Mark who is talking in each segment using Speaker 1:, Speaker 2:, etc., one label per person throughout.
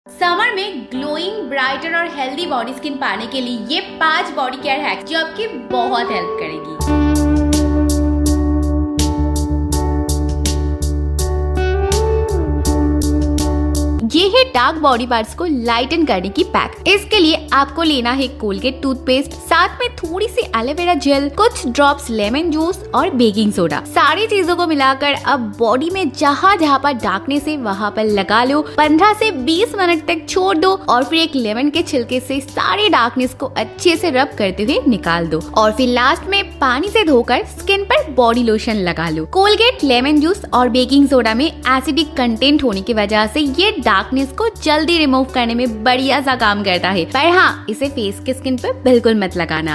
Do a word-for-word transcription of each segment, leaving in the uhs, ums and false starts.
Speaker 1: Summer में glowing, brighter और healthy body skin पाने के लिए ये पांच बॉडी केयर हैक्स जो आपकी बहुत हेल्प करेगी। ये है डार्क बॉडी पार्ट्स को लाइटन करने की पैक। इसके लिए आपको लेना है कोलगेट टूथपेस्ट, साथ में थोड़ी सी एलोवेरा जेल, कुछ ड्रॉप्स लेमन जूस और बेकिंग सोडा। सारी चीजों को मिलाकर अब बॉडी में जहाँ जहाँ पर डार्कनेस है वहाँ पर लगा लो। पंद्रह से बीस मिनट तक छोड़ दो और फिर एक लेमन के छिलके से सारे डार्कनेस को अच्छे से रब करते हुए निकाल दो और फिर लास्ट में पानी से धोकर स्किन पर बॉडी लोशन लगा लो। कोलगेट, लेमन जूस और बेकिंग सोडा में एसिडिक कंटेंट होने की वजह से ये डार्कनेस को जल्दी रिमूव करने में बढ़िया सा काम करता है, पर हाँ, इसे फेस की स्किन पर बिल्कुल मत लगाना।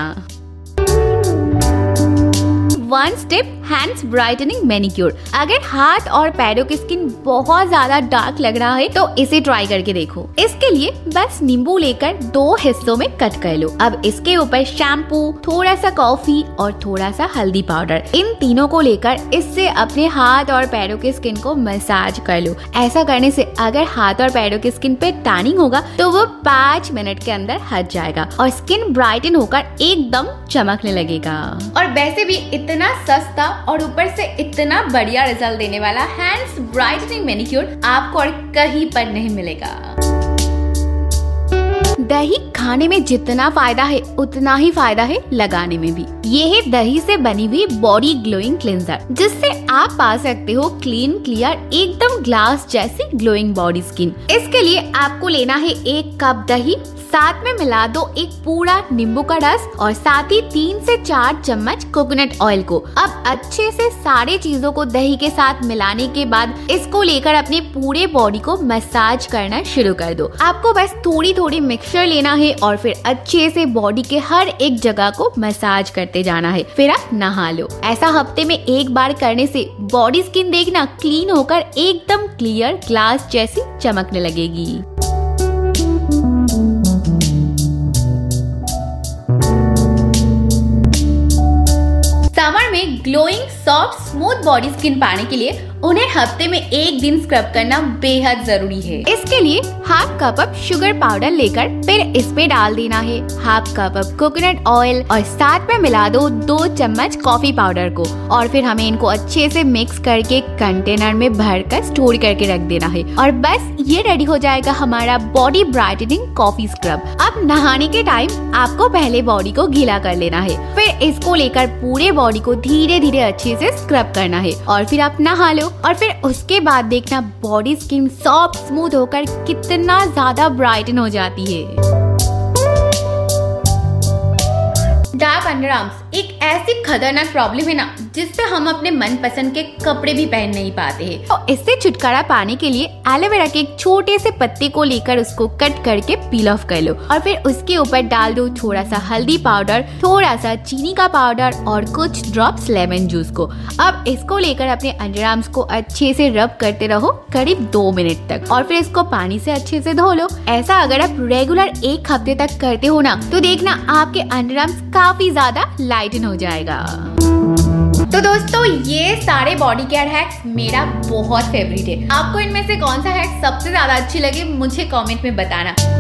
Speaker 1: One step hands brightening manicure. अगर हाथ और पैरों की स्किन बहुत ज्यादा डार्क लग रहा है तो इसे ट्राई करके देखो। इसके लिए बस नींबू लेकर दो हिस्सों में कट कर लो। अब इसके ऊपर शैम्पू, थोड़ा सा कॉफी और थोड़ा सा हल्दी पाउडर, इन तीनों को लेकर इससे अपने हाथ और पैरों की स्किन को मसाज कर लो। ऐसा करने से अगर हाथ और पैरों की स्किन पे टैनिंग होगा तो वो पाँच मिनट के अंदर हट जाएगा और स्किन ब्राइटन होकर एकदम चमकने लगेगा। और वैसे भी इतना सस्ता और ऊपर से इतना बढ़िया रिजल्ट देने वाला हैंड्स ब्राइटनिंग मैनिक्योर आपको और कहीं पर नहीं मिलेगा। दही खाने में जितना फायदा है उतना ही फायदा है लगाने में भी। ये है दही से बनी हुई बॉडी ग्लोइंग क्लेंजर, जिससे आप पा सकते हो क्लीन, क्लियर, एकदम ग्लास जैसी ग्लोइंग बॉडी स्किन। इसके लिए आपको लेना है एक कप दही, साथ में मिला दो एक पूरा नींबू का रस और साथ ही तीन से चार चम्मच कोकोनट ऑयल को। अब अच्छे से सारे चीजों को दही के साथ मिलाने के बाद इसको लेकर अपने पूरे बॉडी को मसाज करना शुरू कर दो। आपको बस थोड़ी थोड़ी मिक्सचर लेना है और फिर अच्छे से बॉडी के हर एक जगह को मसाज करते जाना है। फिर आप नहा लो। ऐसा हफ्ते में एक बार करने से बॉडी स्किन देखना क्लीन होकर एकदम क्लियर ग्लास जैसी चमकने लगेगी। समर में glowing, soft, smooth body skin पाने के लिए उन्हें हफ्ते में एक दिन स्क्रब करना बेहद जरूरी है। इसके लिए half cup of sugar powder लेकर फिर इसमें डाल देना है half cup of coconut oil और साथ में मिला दो दो चम्मच कॉफी पाउडर को और फिर हमें इनको अच्छे से मिक्स करके कंटेनर में भरकर स्टोर करके रख देना है और बस ये रेडी हो जाएगा हमारा बॉडी ब्राइटनिंग कॉफी स्क्रब। अब नहाने के टाइम आपको पहले बॉडी को गीला कर लेना है, फिर इसको लेकर पूरे बॉडी को धीरे धीरे अच्छे से स्क्रब करना है और फिर आप नहा लो और फिर उसके बाद देखना बॉडी स्किन सॉफ्ट, स्मूथ होकर कितना ज्यादा ब्राइटन हो जाती है। डार्क अंडरआर्म्स एक ऐसी खतरनाक प्रॉब्लम है ना जिससे हम अपने मनपसंद के कपड़े भी पहन नहीं पाते हैं। तो इससे छुटकारा पाने के लिए एलोवेरा के एक छोटे से पत्ते को लेकर उसको कट करके पील ऑफ कर लो और फिर उसके ऊपर डाल दो थोड़ा सा हल्दी पाउडर, थोड़ा सा चीनी का पाउडर और कुछ ड्रॉप्स लेमन जूस को। अब इसको लेकर अपने अंडरआर्म्स को अच्छे से रब करते रहो करीब दो मिनट तक और फिर इसको पानी से अच्छे से धो लो। ऐसा अगर आप रेगुलर एक हफ्ते तक करते हो ना तो देखना आपके अंडरआर्म्स काफी ज्यादा लाइटन हो जाएगा। तो दोस्तों, ये सारे बॉडी केयर हैक्स मेरा बहुत फेवरेट है। आपको इनमें से कौन सा हैक सबसे ज्यादा अच्छी लगे मुझे कमेंट में बताना।